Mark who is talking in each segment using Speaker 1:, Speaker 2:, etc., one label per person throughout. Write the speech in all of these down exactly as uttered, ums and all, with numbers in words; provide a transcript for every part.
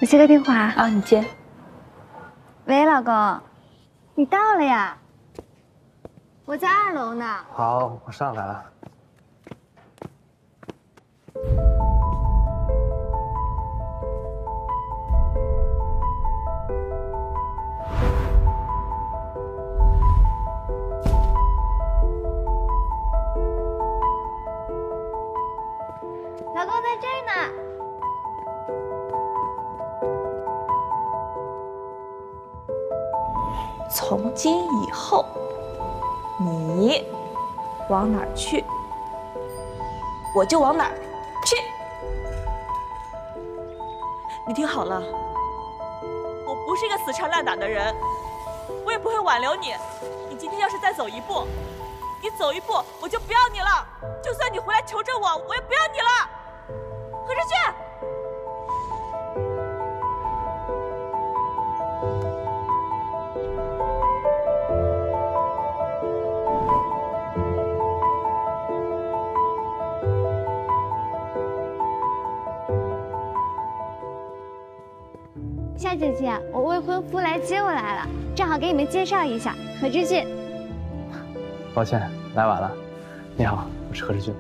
Speaker 1: 接个电话
Speaker 2: 啊，你接。
Speaker 1: 喂，老公，你到了呀？我在二楼呢。
Speaker 3: 好，我上来了。
Speaker 1: 老公在这儿呢。
Speaker 2: 从今以后，你往哪儿去，我就往哪儿去。你听好了，我不是一个死缠烂打的人，我也不会挽留你。你今天要是再走一步，你走一步我就不要你了。就算你回来求着我，我也不要你了。何志俊。
Speaker 1: 夏姐姐，我未婚夫来接我来了，正好给你们介绍一下，何志俊。
Speaker 3: 抱歉，来晚了。你好，我是何志俊。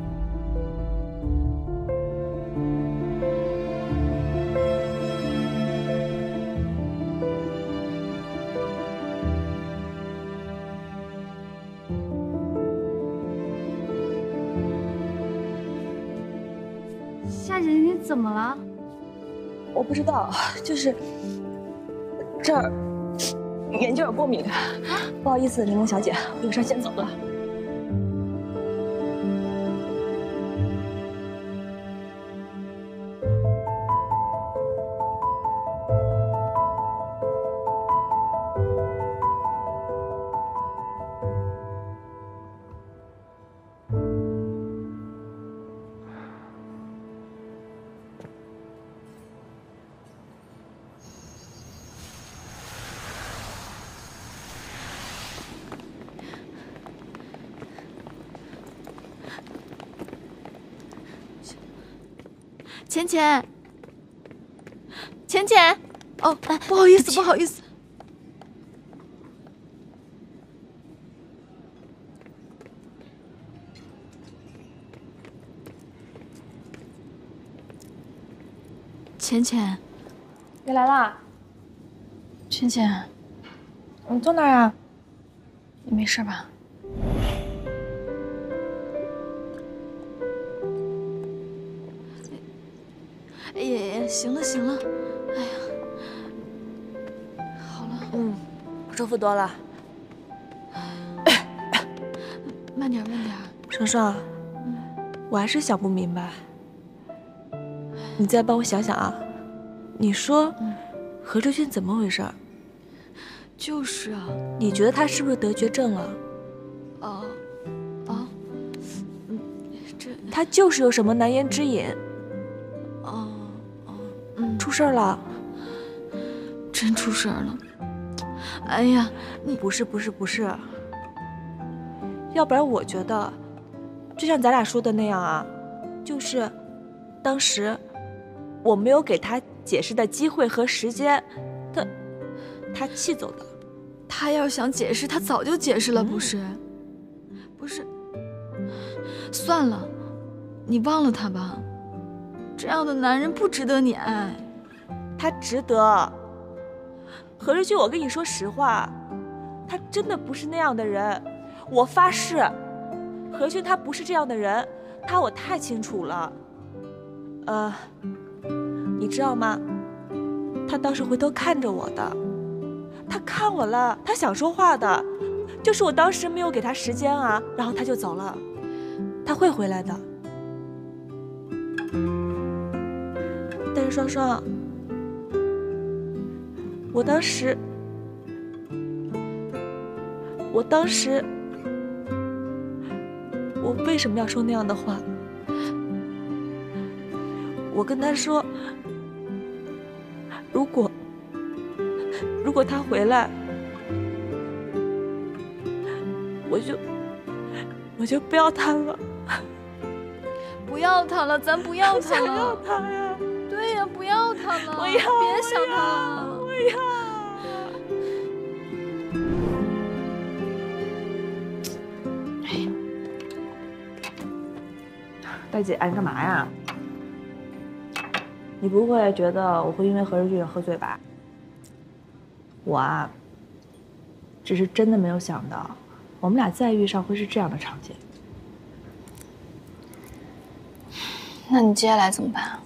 Speaker 1: 夏姐姐，你怎么了？
Speaker 2: 我不知道，就是这儿眼睛有点过敏。不好意思，柠檬小姐，我有事先走了。
Speaker 4: 浅浅，浅浅，哦，不好意思，不好意思。浅浅，
Speaker 2: 你来啦？
Speaker 4: 浅浅，
Speaker 2: 你坐那儿啊？
Speaker 4: 你没事吧？哎，行了行了，哎呀，好了，
Speaker 2: 嗯，舒服多了。
Speaker 4: 慢点慢点。
Speaker 2: 双双，我还是想不明白，你再帮我想想啊。你说，何志俊怎么回事？
Speaker 4: 就是啊，
Speaker 2: 你觉得他是不是得绝症了？
Speaker 4: 哦，哦，嗯，这
Speaker 2: 他就是有什么难言之隐。
Speaker 4: 哦哦，嗯，
Speaker 2: 出事了，
Speaker 4: 真出事了。哎呀，你
Speaker 2: 不是不是不是，要不然我觉得，就像咱俩说的那样啊，就是当时我没有给他解释的机会和时间，他他气走的。
Speaker 4: 他要想解释，他早就解释了，不是？不是，算了，你忘了他吧。这样的男人不值得你爱。
Speaker 2: 他值得。何日君，我跟你说实话，他真的不是那样的人，我发誓，何君他不是这样的人，他我太清楚了。呃，你知道吗？他当时回头看着我的，他看我了，他想说话的，就是我当时没有给他时间啊，然后他就走了，他会回来的。但是双双，我当时，我当时，我为什么要说那样的话？我跟他说，如果，如果他回来，我就，我就不要他了。
Speaker 4: 不要他了，咱不要他了。
Speaker 2: 想要他呀。
Speaker 4: 对呀，不要他。 他了，
Speaker 2: 我要，
Speaker 4: 别想他了。
Speaker 2: 我要。大姐，你干嘛呀？你不会觉得我会因为何日俊喝醉吧？我啊，只是真的没有想到，我们俩再遇上会是这样的场景。
Speaker 4: 那你接下来怎么办？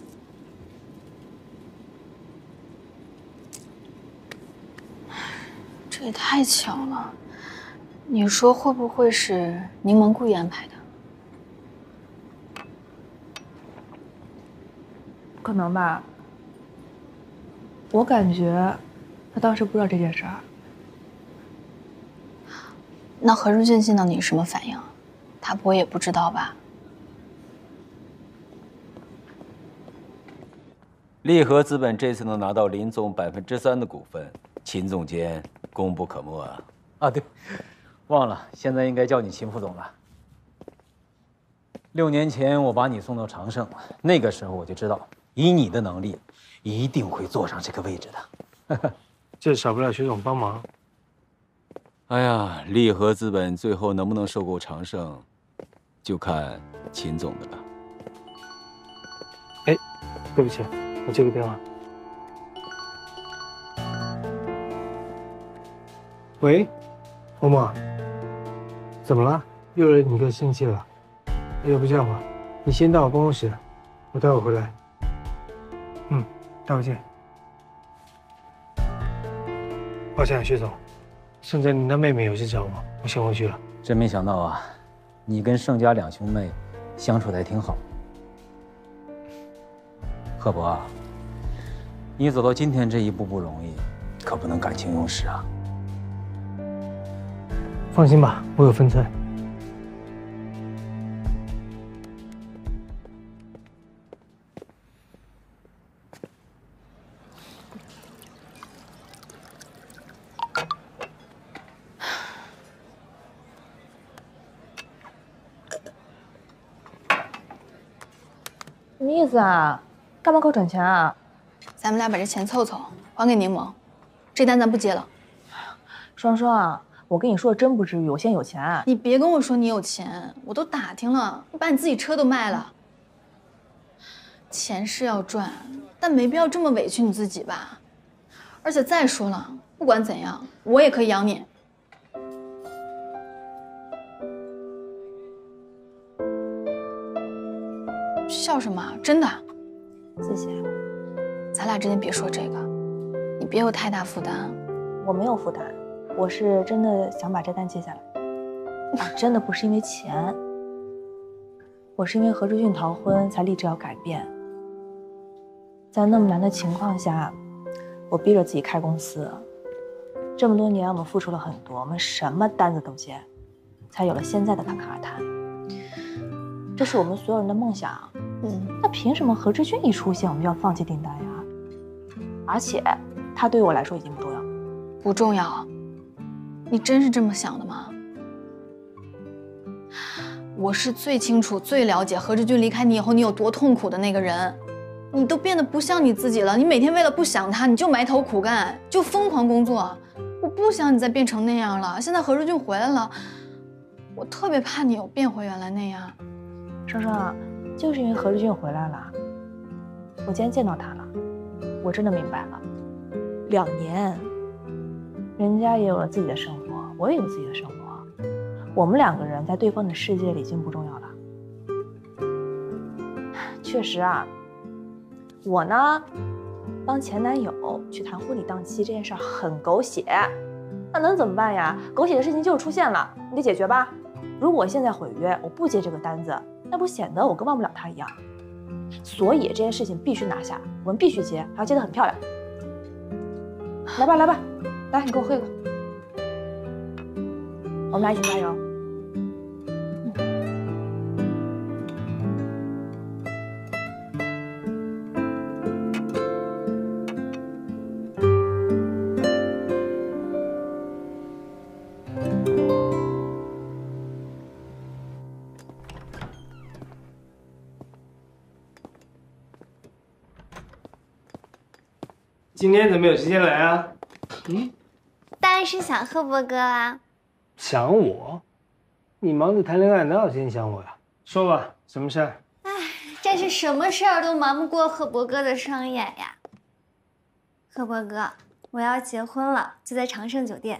Speaker 4: 这也太巧了，你说会不会是柠檬故意安排的？
Speaker 2: 不可能吧？我感觉他当时不知道这件事儿。
Speaker 4: 那何日俊见到你什么反应？他不会也不知道吧？
Speaker 5: 利和资本这次能拿到林总百分之三的股份，秦总监功不可没啊！
Speaker 3: 啊，对，忘了，现在应该叫你秦副总了。六年前我把你送到长盛，那个时候我就知道，以你的能力，一定会坐上这个位置的。
Speaker 6: 这少不了徐总帮忙。
Speaker 5: 哎呀，利和资本最后能不能收购长盛，就看秦总的了。
Speaker 6: 哎，对不起，我接个电话。喂，嬷嬷，怎么了？又惹你哥生气了？要不这样吧，你先到我办公室，我待会回来。嗯，待会见。抱歉，徐总，盛佳宁的妹妹有事找我，我先回去了。
Speaker 3: 真没想到啊，你跟盛家两兄妹相处的还挺好。贺伯，你走到今天这一步不容易，可不能感情用事啊。
Speaker 6: 放心吧，我有分寸。
Speaker 2: 什么意思啊？干嘛给我转钱啊？
Speaker 4: 咱们俩把这钱凑凑，还给柠檬，这单咱不接了。
Speaker 2: 双双啊，我跟你说，真不至于，我现在有钱。
Speaker 4: 你别跟我说你有钱，我都打听了，你把你自己车都卖了。钱是要赚，但没必要这么委屈你自己吧。而且再说了，不管怎样，我也可以养你。笑什么？真的。
Speaker 2: 谢谢。
Speaker 4: 咱俩之间别说这个，你别有太大负担。
Speaker 2: 我没有负担，我是真的想把这单接下来。啊，真的不是因为钱，我是因为何志俊逃婚才立志要改变。在那么难的情况下，我逼着自己开公司。这么多年，我们付出了很多，我们什么单子都接，才有了现在的侃侃而谈。这是我们所有人的梦想。嗯，那凭什么何志俊一出现，我们就要放弃订单呀？而且，他对我来说已经不重要。
Speaker 4: 不重要？你真是这么想的吗？我是最清楚、最了解何志俊离开你以后你有多痛苦的那个人。你都变得不像你自己了，你每天为了不想他，你就埋头苦干，就疯狂工作。我不想你再变成那样了。现在何志俊回来了，我特别怕你又变回原来那样。
Speaker 2: 双双，就是因为何志俊回来了，我今天见到他了，我真的明白了。两年，人家也有了自己的生活，我也有自己的生活，我们两个人在对方的世界里已经不重要了。确实啊，我呢，帮前男友去谈婚礼档期这件事很狗血，那能怎么办呀？狗血的事情就是出现了，你得解决吧。如果我现在毁约，我不接这个单子，那不显得我跟忘不了他一样。所以这件事情必须拿下，我们必须接，还要接得很漂亮。来吧，来吧，来，你给我喝一个，我们俩一起加油。
Speaker 6: 今天怎么有时间来啊？嗯，
Speaker 1: 当然是想贺伯哥啦。
Speaker 6: 想我？你忙着谈恋爱，哪有时间想我呀？说吧，什么事儿？
Speaker 1: 哎，真是什么事儿都瞒不过贺伯哥的双眼呀。贺伯哥，我要结婚了，就在长盛酒店。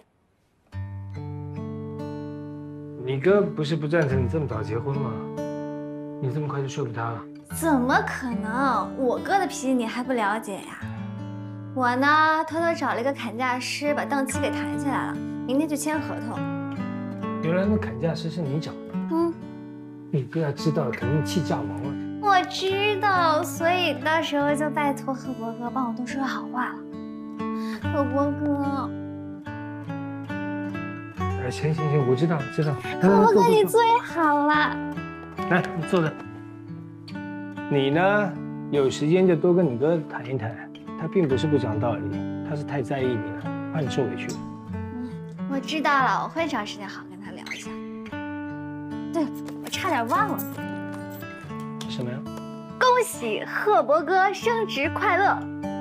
Speaker 6: 你哥不是不赞成你这么早结婚吗？你这么快就说服他了？
Speaker 1: 怎么可能？我哥的脾气你还不了解呀？我呢，偷偷找了一个砍价师，把档期给谈下来了，明天就签合同。
Speaker 6: 原来那砍价师是你找的？
Speaker 1: 嗯，
Speaker 6: 你哥要知道了，肯定气炸毛了。
Speaker 1: 我知道，所以到时候就拜托贺伯哥帮我多说好话了。贺伯哥，
Speaker 6: 哎，行行行，我知道知道。
Speaker 1: 贺伯哥你最好了。
Speaker 6: 来，你坐着。你呢，有时间就多跟你哥谈一谈。他并不是不讲道理，他是太在意你了，怕你受委屈。
Speaker 1: 嗯，我知道了，我会找时间好好跟他聊一下。对，我差点忘了。
Speaker 6: 什么呀？
Speaker 1: 恭喜贺伯哥升职快乐！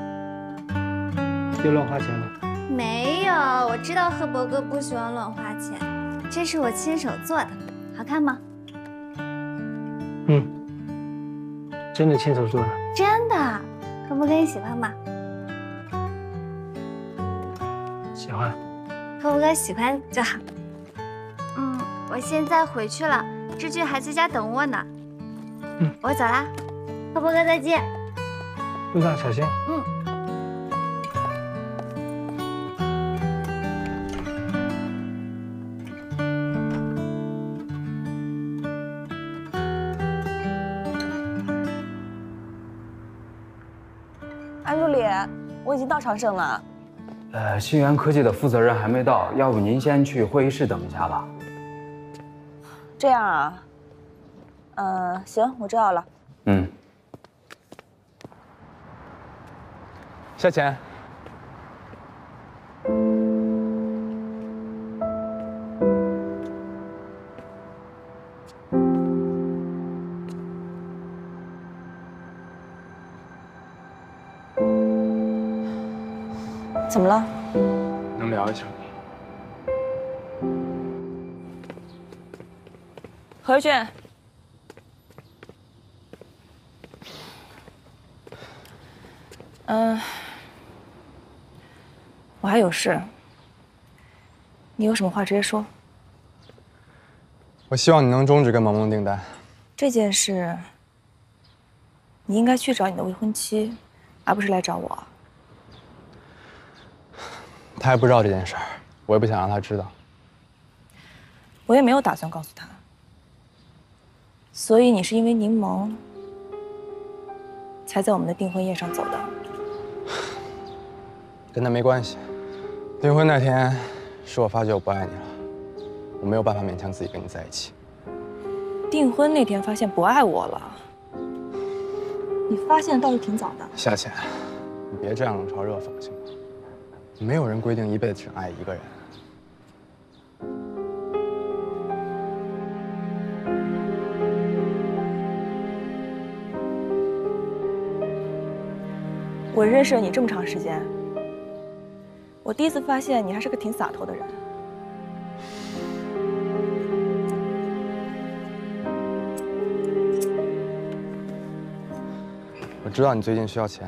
Speaker 6: 又乱花钱了？
Speaker 1: 没有，我知道贺伯哥不喜欢乱花钱，这是我亲手做的，好看吗？
Speaker 6: 嗯，真的亲手做的？
Speaker 1: 真的，贺伯哥你喜欢吗？
Speaker 6: 喜欢。
Speaker 1: 贺伯哥喜欢就好。嗯，我现在回去了，志俊还在家等我呢。
Speaker 6: 嗯，
Speaker 1: 我走啦，贺伯哥再见。
Speaker 6: 路上小心。
Speaker 1: 嗯。
Speaker 2: 安助理，我已经到长盛了。
Speaker 7: 呃，信源科技的负责人还没到，要不您先去会议室等一下吧。
Speaker 2: 这样啊？嗯，行，我知道了。
Speaker 7: 嗯。
Speaker 8: 夏浅。
Speaker 2: 怎么了？
Speaker 8: 能聊一下吗？
Speaker 2: 何日俊，嗯，我还有事，你有什么话直接说。
Speaker 8: 我希望你能终止跟萌萌订单。
Speaker 2: 这件事，你应该去找你的未婚妻，而不是来找我。
Speaker 8: 他还不知道这件事儿，我也不想让他知道。
Speaker 2: 我也没有打算告诉他。所以你是因为柠檬，才在我们的订婚宴上走的？
Speaker 8: 跟他没关系。订婚那天，是我发觉我不爱你了，我没有办法勉强自己跟你在一起。
Speaker 2: 订婚那天发现不爱我了，你发现倒是挺早的。
Speaker 8: 夏浅，你别这样冷嘲热讽行吗？没有人规定一辈子只爱一个人。
Speaker 2: 我认识了你这么长时间，我第一次发现你还是个挺洒脱的人。
Speaker 8: 我知道你最近需要钱，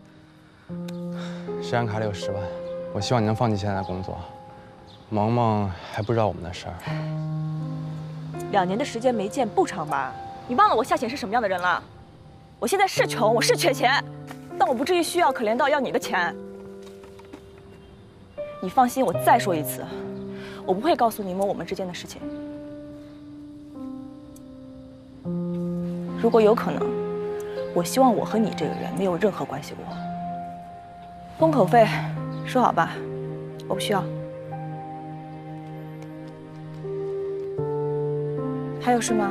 Speaker 8: 身上卡里有十万，我希望你能放弃现在的工作。萌萌还不知道我们的事儿。
Speaker 2: 两年的时间没见，不长吧？你忘了我夏浅是什么样的人了？我现在是穷，我是缺钱，但我不至于需要可怜到要你的钱。你放心，我再说一次，我不会告诉柠檬我们之间的事情。如果有可能，我希望我和你这个人没有任何关系过。封口费，说好吧，我不需要。还有事吗？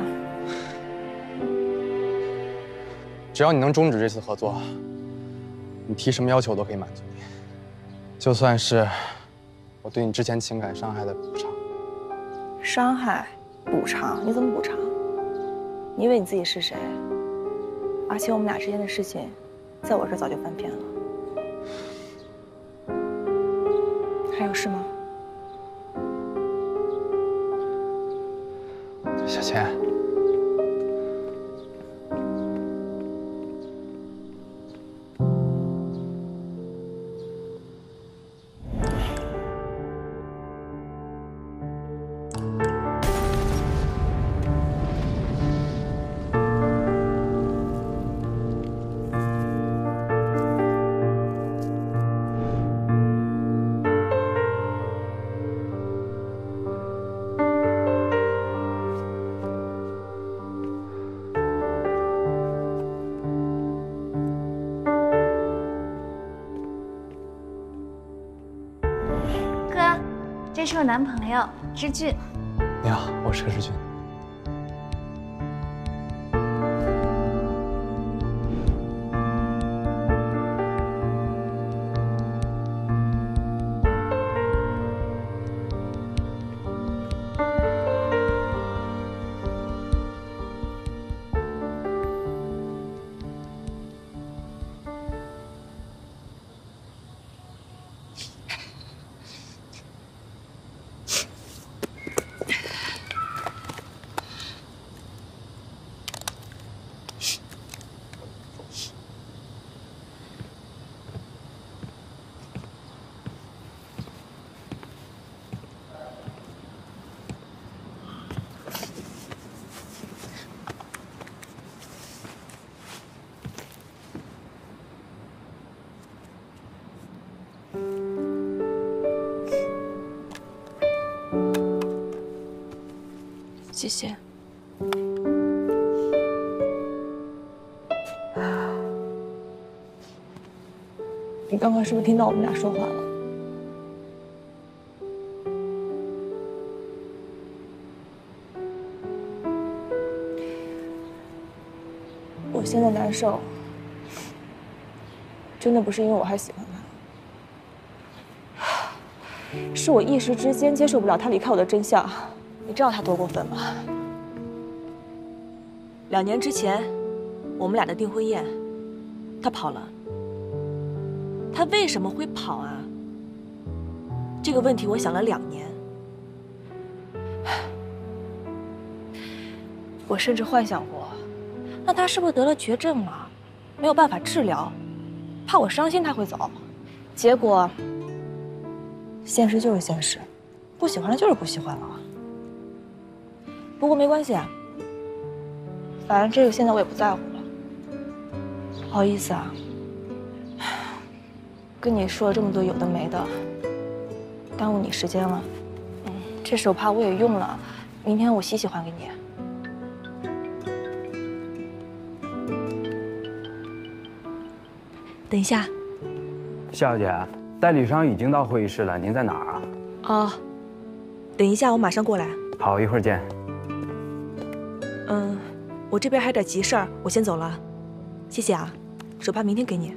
Speaker 8: 只要你能终止这次合作，你提什么要求我都可以满足你，就算是我对你之前情感伤害的补偿。
Speaker 2: 伤害、补偿？你怎么补偿？你以为你自己是谁？而且我们俩之间的事情，在我这儿早就翻篇了。 还有事吗？
Speaker 8: 小千，
Speaker 1: 哥，这是我男朋友之俊。
Speaker 8: 你好，我是何志军。
Speaker 2: 谢谢。你刚刚是不是听到我们俩说话了？我现在难受，真的不是因为我还喜欢他，是我一时之间接受不了他离开我的真相。你知道他多过分吗？两年之前，我们俩的订婚宴，他跑了。他为什么会跑啊？这个问题我想了两年。我甚至幻想过，那他是不是得了绝症了，没有办法治疗，怕我伤心他会走。结果，现实就是现实，不喜欢了就是不喜欢了。不过没关系啊，反正这个现在我也不在乎了。不好意思啊，跟你说了这么多有的没的，耽误你时间了。嗯，这手帕我也用了，明天我洗洗还给你。等一下，
Speaker 7: 夏小姐，代理商已经到会议室了，您在哪儿啊？
Speaker 2: 哦，等一下，我马上过来。
Speaker 7: 好，一会儿见。
Speaker 2: 嗯，我这边还有点急事儿，我先走了，谢谢啊，手帕明天给你。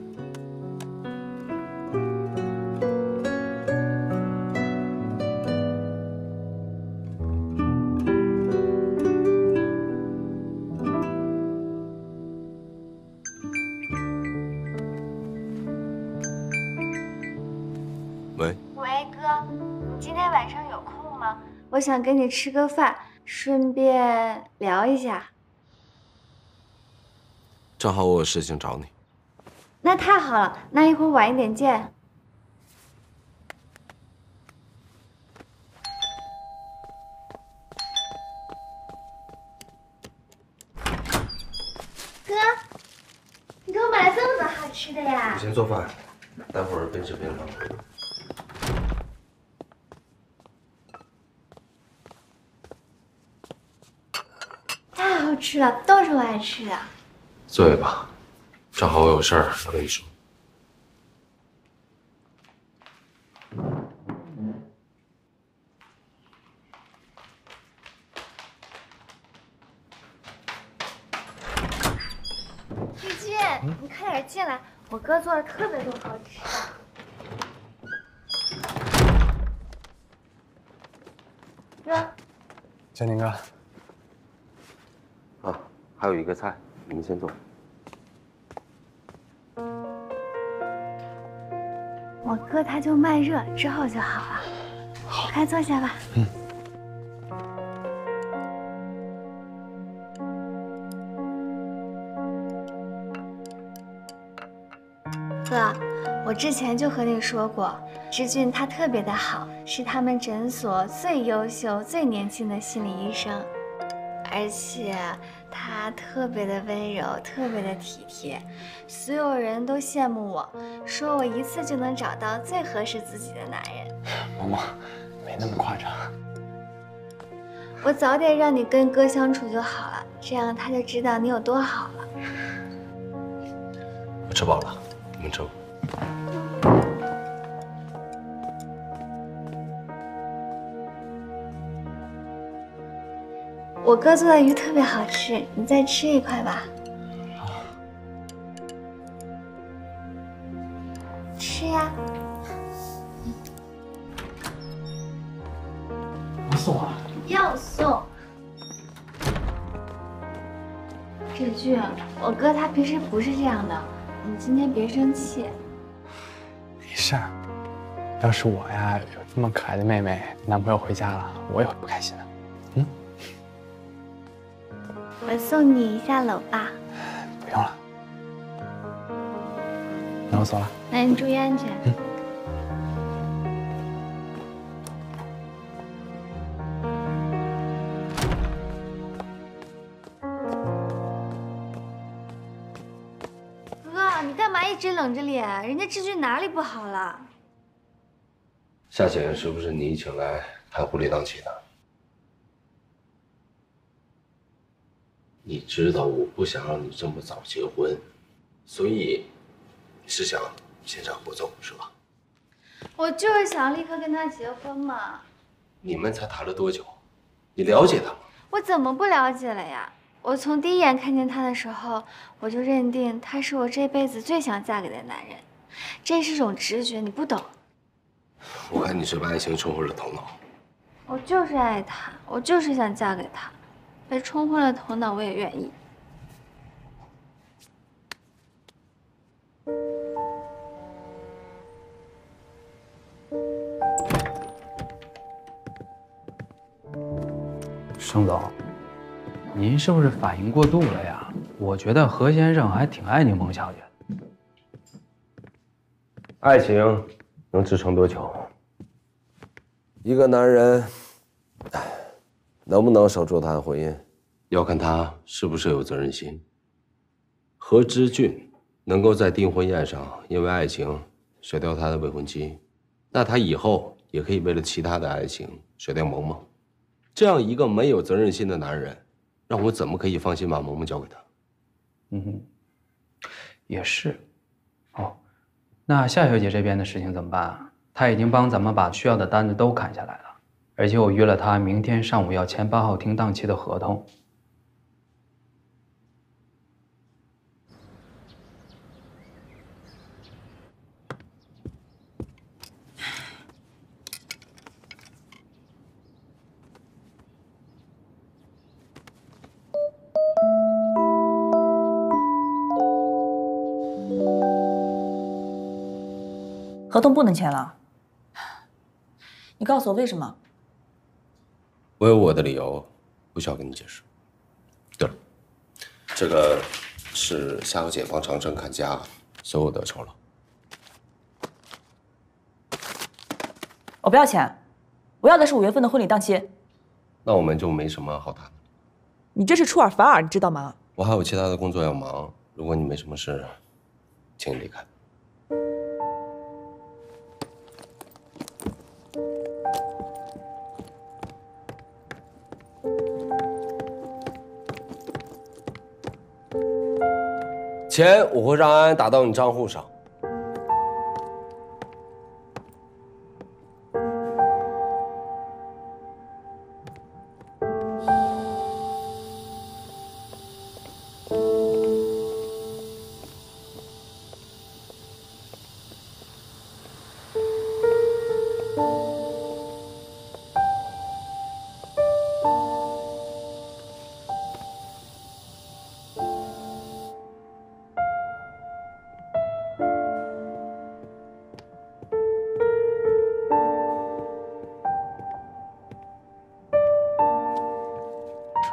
Speaker 5: 喂，
Speaker 1: 喂，哥，你今天晚上有空吗？我想跟你吃个饭，顺便聊一下。
Speaker 9: 正好我有事情找你。
Speaker 1: 那太好了，那一会儿晚一点见。哥，你给我买了这么多好吃的呀？
Speaker 9: 我先做饭，待会儿边吃边聊。
Speaker 1: 太好吃了，都是我爱吃的。
Speaker 9: 坐下吧，正好我有事儿要跟你说。
Speaker 1: 志俊，你快点进来，我哥做了特别多好吃的。哥，
Speaker 8: 建宁哥。
Speaker 9: 啊，还有一个菜，你们先坐。
Speaker 1: 我我哥他就慢热，之后就好了。好，快坐下吧。嗯。哥，我之前就和你说过，志俊他特别的好，是他们诊所最优秀、最年轻的心理医生，而且他特别的温柔，特别的体贴，所有人都羡慕我，说我一次就能找到最合适自己的男人。
Speaker 8: 嬷嬷，没那么夸张。
Speaker 1: 我早点让你跟哥相处就好了，这样他就知道你有多好了。
Speaker 9: 我吃饱了，你们吃吧。
Speaker 1: 我哥做的鱼特别好吃，你再吃一块吧。吃呀。
Speaker 6: 不送啊？
Speaker 1: 要送。志俊，我哥他平时不是这样的，你今天别生气。
Speaker 8: 没事儿，要是我呀有这么可爱的妹妹，男朋友回家了，我也会不开心的。嗯。
Speaker 1: 我送你下楼吧。
Speaker 8: 不用了，那我走了。
Speaker 1: 那你注意安全。嗯。哥，你干嘛一直冷着脸？人家志俊哪里不好了？
Speaker 9: 夏浅是不是你请来谈婚礼档期的？你知道我不想让你这么早结婚，所以是想先斩后奏是吧？
Speaker 1: 我就是想立刻跟他结婚嘛。
Speaker 9: 你们才谈了多久？你了解他吗？
Speaker 1: 我怎么不了解了呀？我从第一眼看见他的时候，我就认定他是我这辈子最想嫁给的男人，这是种直觉，你不懂。
Speaker 9: 我看你是被爱情冲昏了头脑。
Speaker 1: 我就是爱他，我就是想嫁给他。被冲昏了头脑，我也愿意。
Speaker 7: 盛总，您是不是反应过度了呀？我觉得何先生还挺爱你孟小姐的。
Speaker 9: 爱情能支撑多久？一个男人能不能守住他的婚姻，要看他是不是有责任心。何之俊能够在订婚宴上因为爱情甩掉他的未婚妻，那他以后也可以为了其他的爱情甩掉萌萌。这样一个没有责任心的男人，让我怎么可以放心把萌萌交给他？
Speaker 7: 嗯哼，也是。哦，那夏小姐这边的事情怎么办？她已经帮咱们把需要的单子都砍下来了，而且我约了她明天上午要签八号厅档期的合同。
Speaker 2: 合同不能签了，你告诉我为什么？
Speaker 9: 我有我的理由，不需要跟你解释。对了，这个是夏小姐帮长生砍价所有的酬劳。
Speaker 2: 我不要钱，我要的是五月份的婚礼档期。
Speaker 9: 那我们就没什么好谈的。
Speaker 2: 你这是出尔反尔，你知道吗？
Speaker 9: 我还有其他的工作要忙，如果你没什么事，请你离开。钱我会让安安打到你账户上。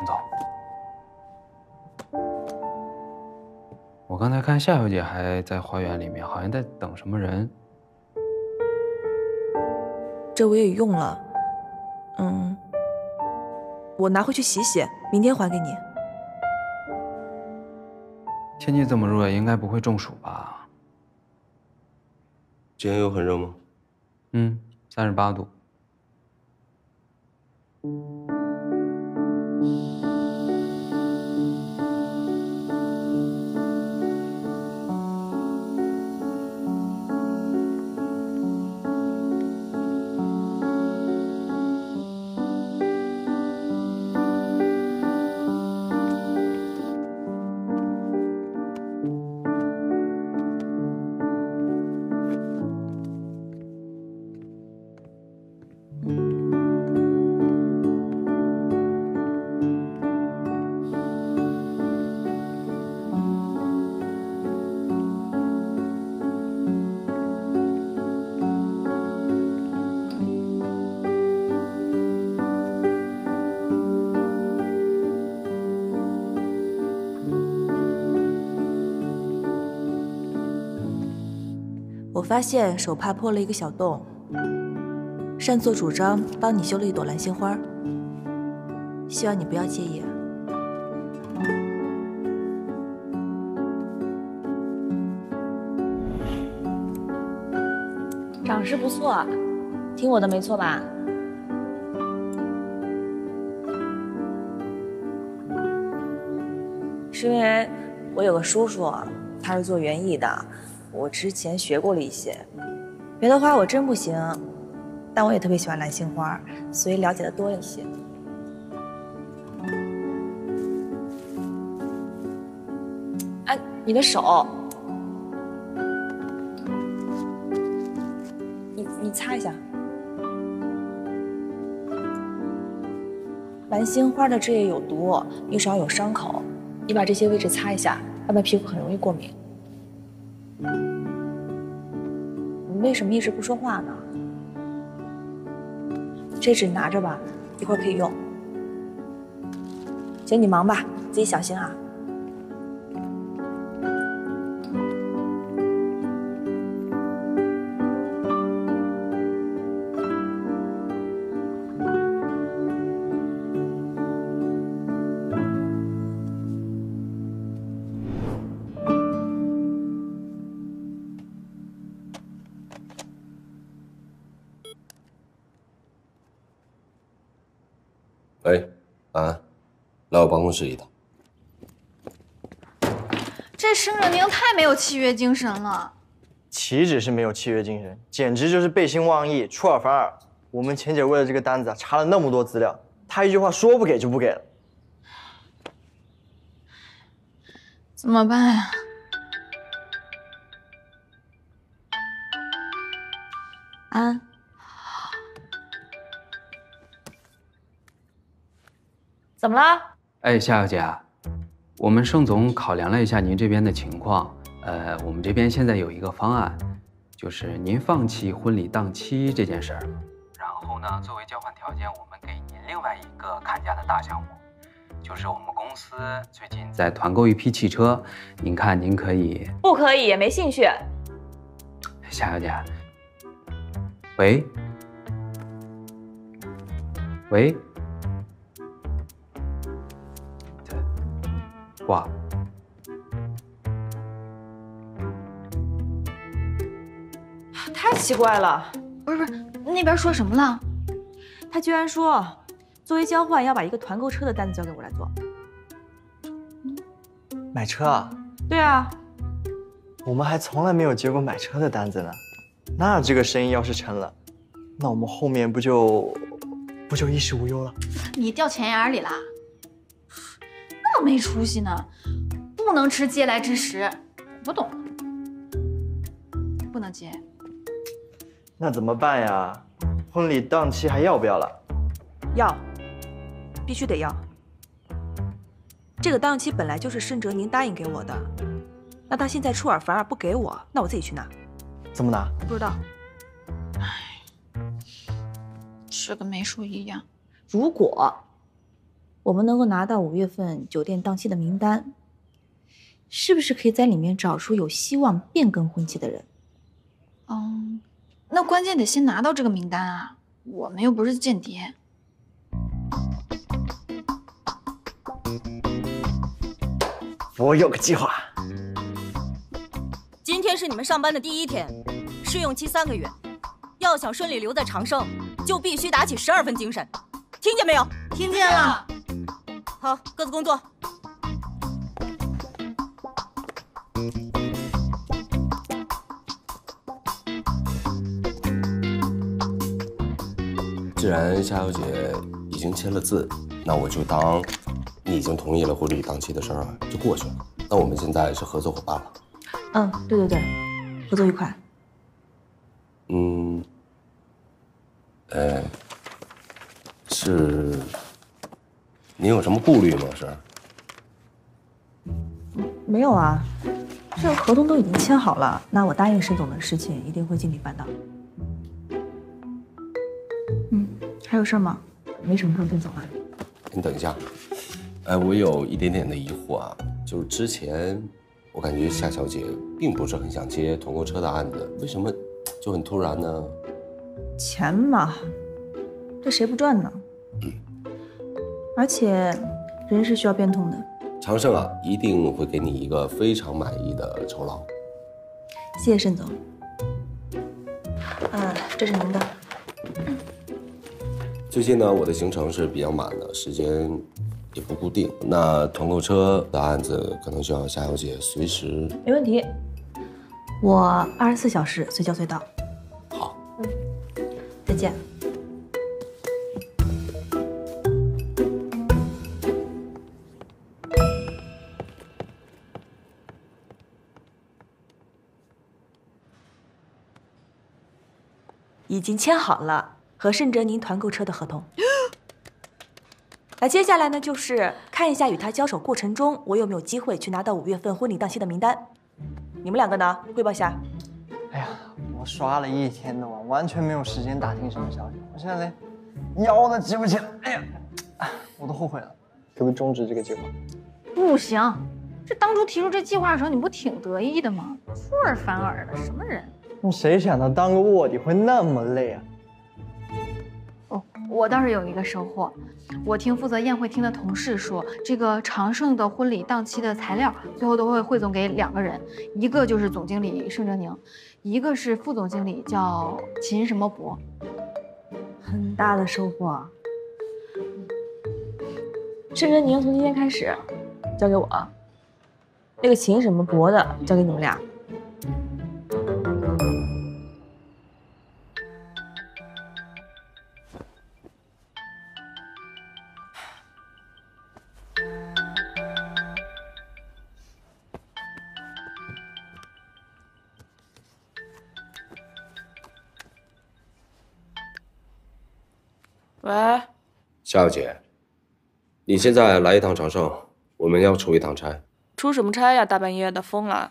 Speaker 7: 走。我刚才看夏小姐还在花园里面，好像在等什么人。
Speaker 2: 这我也用了，嗯，我拿回去洗洗，明天还给你。
Speaker 7: 天气这么热，应该不会中暑吧？
Speaker 9: 今天有很热吗？
Speaker 7: 嗯，三十八度。
Speaker 2: 我发现手帕破了一个小洞，擅作主张帮你修了一朵蓝心花，希望你不要介意。长势不错，听我的没错吧？是因为我有个叔叔，他是做园艺的。我之前学过了一些，别的花我真不行，但我也特别喜欢蓝心花，所以了解的多一些。哎，你的手，你你擦一下。蓝心花的汁液有毒，你手上有伤口，你把这些位置擦一下，要不然皮肤很容易过敏。你为什么一直不说话呢？这纸拿着吧，一会儿可以用。姐，你忙吧，自己小心啊。
Speaker 9: 喂，安安，来我办公室一趟。
Speaker 4: 这申哲宁太没有契约精神了。
Speaker 10: 岂止是没有契约精神，简直就是背信忘义、出尔反尔。我们钱姐为了这个单子啊，查了那么多资料，她一句话说不给就不给了。
Speaker 4: 怎么办呀？
Speaker 2: 安。怎么了？
Speaker 7: 哎，夏小姐啊，我们盛总考量了一下您这边的情况，呃，我们这边现在有一个方案，就是您放弃婚礼档期这件事儿，然后呢，作为交换条件，我们给您另外一个看家的大项目，就是我们公司最近在团购一批汽车，您看您可以？
Speaker 2: 不可以，没兴趣。
Speaker 7: 夏小姐，喂，喂。挂。
Speaker 2: 太奇怪了，
Speaker 4: 不是不是，那边说什么了？
Speaker 2: 他居然说，作为交换要把一个团购车的单子交给我来做。
Speaker 10: 买车啊？
Speaker 2: 对啊，
Speaker 10: 我们还从来没有接过买车的单子呢。那这个生意要是成了，那我们后面不就不就衣食无忧了？
Speaker 4: 你掉钱眼里啦？那么没出息呢，不能吃嗟来之食，不懂，不能接。
Speaker 10: 那怎么办呀？婚礼档期还要不要了？
Speaker 2: 要，必须得要。这个档期本来就是申哲宁答应给我的，那他现在出尔反尔不给我，那我自己去拿。
Speaker 10: 怎么拿？
Speaker 2: 不知道。
Speaker 4: 唉，是跟没说一样。
Speaker 2: 如果我们能够拿到五月份酒店档期的名单，是不是可以在里面找出有希望变更婚期的人？
Speaker 4: 嗯，那关键得先拿到这个名单啊，我们又不是间谍。
Speaker 10: 我有个计划。
Speaker 11: 今天是你们上班的第一天，试用期三个月，要想顺利留在长盛，就必须打起十二分精神，听见没有？
Speaker 4: 听见了。
Speaker 11: 好，各自工作。
Speaker 9: 既然夏小姐已经签了字，那我就当你已经同意了婚礼档期的事儿啊，就过去了。那我们现在是合作伙伴了。
Speaker 2: 嗯，对对对，合作愉快。
Speaker 9: 嗯，呃，是，你有什么顾虑吗？是？
Speaker 2: 没有啊，这个合同都已经签好了，那我答应沈总的事情一定会尽力办到。嗯，还有事吗？没什么事先走了。
Speaker 9: 你等一下，哎，我有一点点的疑惑啊，就是之前我感觉夏小姐并不是很想接团购车的案子，为什么就很突然呢？
Speaker 2: 钱嘛，这谁不赚呢？
Speaker 9: 嗯，
Speaker 2: 而且人是需要变通的。
Speaker 9: 长盛啊，一定会给你一个非常满意的酬劳。
Speaker 2: 谢谢沈总。嗯，这是您的。
Speaker 9: 最近呢，我的行程是比较满的，时间也不固定。那团购车的案子可能需要夏小姐随时。
Speaker 2: 没问题，我二十四小时随叫随到。
Speaker 9: 好，
Speaker 2: 嗯，再见。已经签好了和盛哲宁团购车的合同。那接下来呢，就是看一下与他交手过程中，我有没有机会去拿到五月份婚礼档期的名单。你们两个呢，汇报一下。
Speaker 10: 哎呀，我刷了一天的网，完全没有时间打听什么消息，我现在连腰都直不起来。哎呀，我都后悔了，可不可以终止这个计划？
Speaker 4: 不行，这当初提出这计划的时候，你不挺得意的吗？出尔反尔的，什么人？
Speaker 10: 那谁想到当个卧底会那么累啊？
Speaker 4: 哦，我倒是有一个收获。我听负责宴会厅的同事说，这个长盛的婚礼档期的材料最后都会汇总给两个人，一个就是总经理盛哲宁，一个是副总经理叫秦什么博。
Speaker 2: 很大的收获啊！盛哲宁从今天开始交给我，那个秦什么博的交给你们俩。 喂，
Speaker 9: 夏小姐，你现在来一趟长盛，我们要出一趟差。
Speaker 2: 出什么差呀？大半夜的，疯了！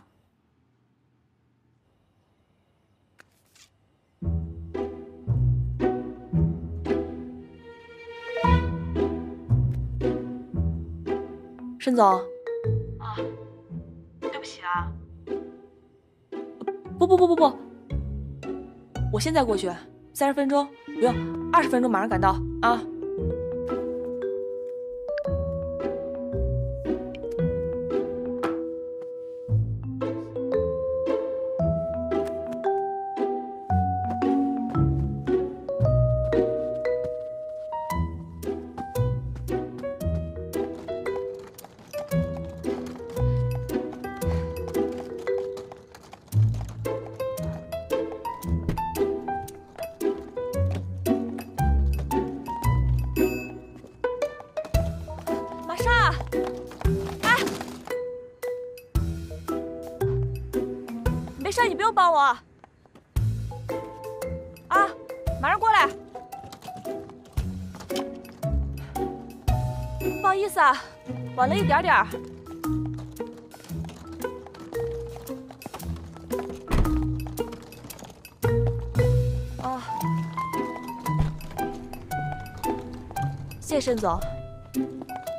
Speaker 2: 沈总。啊，对不起啊。不不不不不，我现在过去，三十分钟，不用，二十分钟马上赶到啊。没事，你不用帮我。啊，马上过来。不好意思啊，晚了一点点儿。啊，谢谢沈总。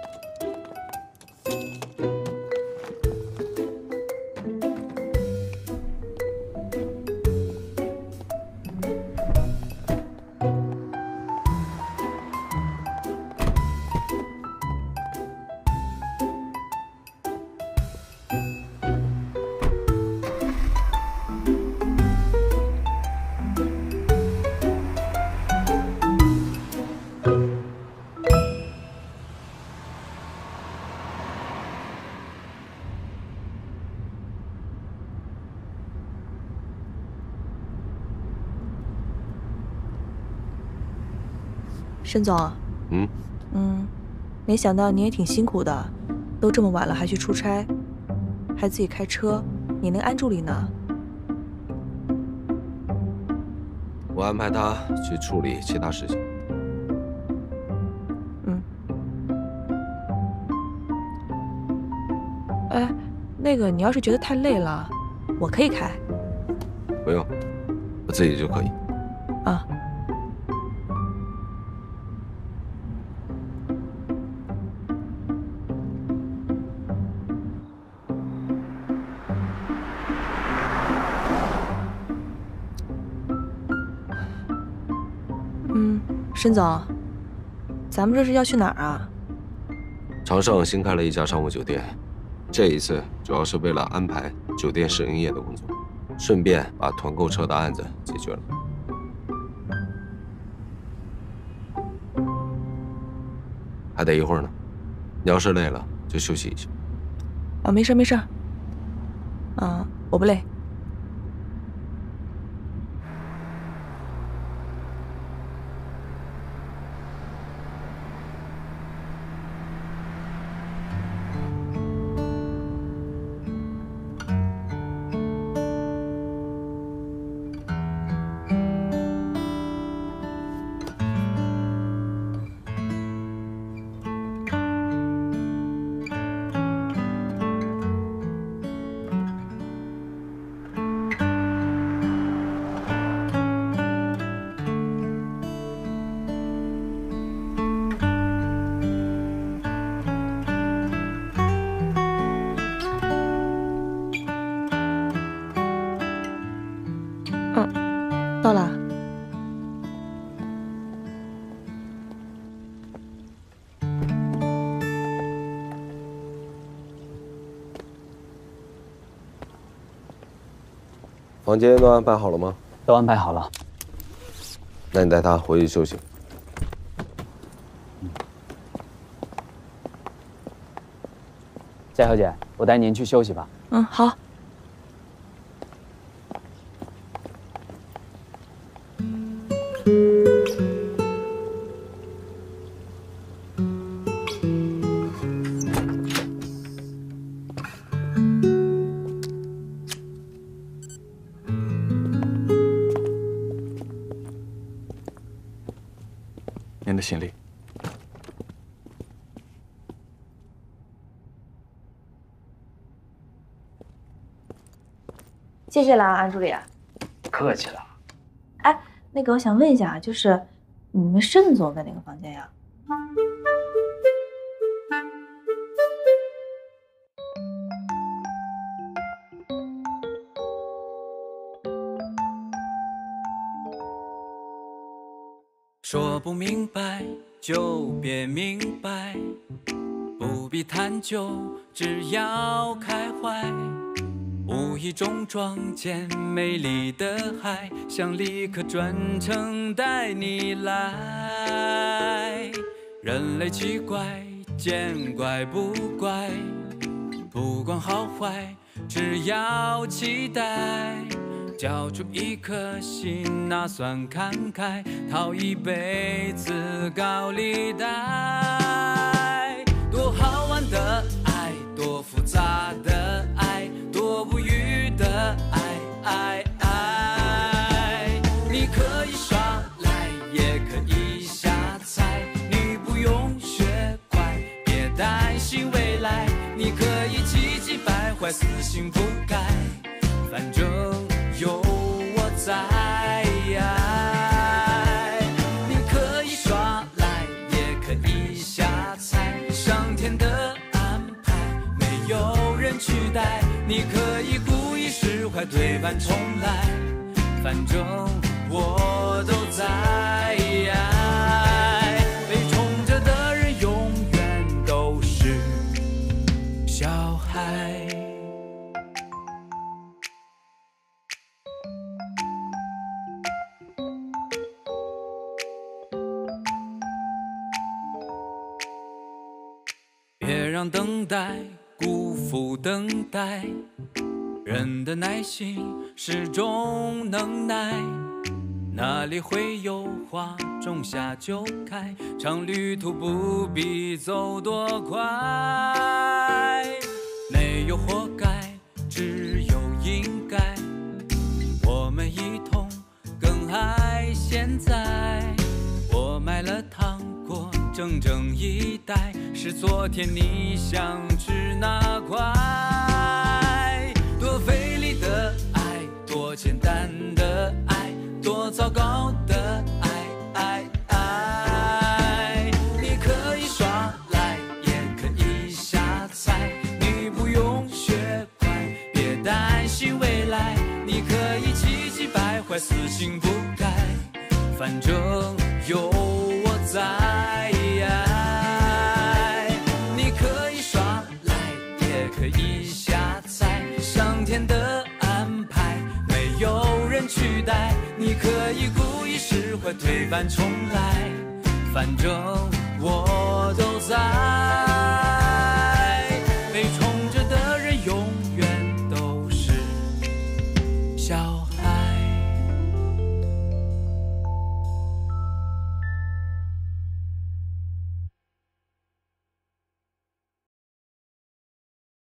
Speaker 2: 申总。
Speaker 9: 嗯。
Speaker 2: 嗯，没想到你也挺辛苦的，都这么晚了还去出差，还自己开车。你那个安助理呢？
Speaker 9: 我安排他去处理其他事情。
Speaker 2: 嗯。哎，那个你要是觉得太累了，我可以开。
Speaker 9: 不用，我自己就可以。
Speaker 2: 啊。嗯，申总，咱们这是要去哪儿啊？
Speaker 9: 长盛新开了一家商务酒店，这一次主要是为了安排酒店试营业的工作，顺便把团购车的案子解决了。还得一会儿呢，你要是累了就休息一下。
Speaker 2: 啊，没事没事。嗯，我不累。到了。
Speaker 9: 房间都安排好了吗？
Speaker 7: 都安排好了。
Speaker 9: 那你带他回去休息。
Speaker 7: 夏小姐，我带您去休息吧。
Speaker 2: 嗯，好。
Speaker 12: 您的行李。
Speaker 2: 谢谢了，安助理。
Speaker 7: 客气了。
Speaker 2: 哎，那个我想问一下，就是你们盛总在哪个房间呀？
Speaker 13: 说不明白就别明白，不必探究，只要开怀。无意中撞见美丽的海，想立刻转程带你来。人类奇怪，见怪不怪，不管好坏，只要期待。交出一颗心，哪算慷慨？讨一辈子高利贷。多好玩的爱，多复杂的爱，多无语的爱爱爱。你可以耍赖，也可以瞎猜，你不用学乖，别担心未来。你可以气急败坏，死性不改，反正有我在。你可以耍赖，也可以瞎猜，上天的安排没有人取代。你可以故意释怀，对半重来，反正我都在。被宠着的人永远都是小孩。别让等待辜负等待，人的耐心是种能耐。 哪里会有花种下就开？长旅途不必走多快，没有活该，只有应该。我们一同更爱现在。我买了糖果，整整一袋，是昨天你想吃那块。多费力的爱，多简单的爱，多糟糕的爱爱爱。你可以耍赖，也可以瞎猜，你不用学乖，别担心未来。你可以气急败坏，死性不改，反正有我在。你可以耍赖，也可以瞎猜，上天的安排没有人取代。你可以故意使坏，推翻重来，反正我都在。